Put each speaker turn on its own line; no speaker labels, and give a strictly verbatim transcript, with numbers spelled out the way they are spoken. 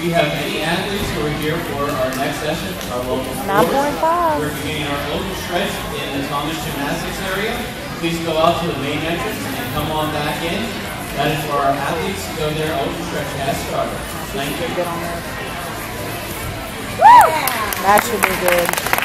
we have any athletes who are here for our next session, our local
nine point five.
We're beginning our local stretch in the Thomas Gymnastics area. Please go out to the main entrance and come on back in. That is for our athletes to go their ultra stretch has started. Thank you.
Get on there. Woo! That should be good.